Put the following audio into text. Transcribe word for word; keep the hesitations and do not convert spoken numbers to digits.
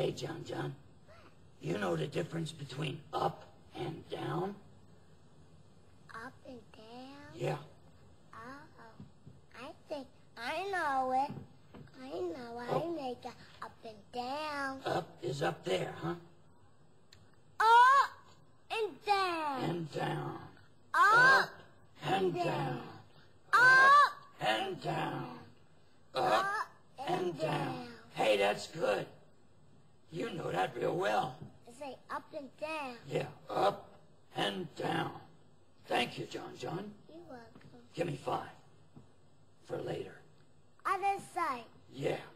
Hey, John John, you know the difference between up and down? Up and down? Yeah. Oh, I think I know it. I know Oh. I make it up and down. Up is up there, huh? Up and down. And down. Up and down. Up and down. Up Up and and down. down. Hey, that's good. You know that real well. Say up and down. Yeah, up and down. Thank you, John John. You're welcome. Give me five. For later. Other side. Yeah.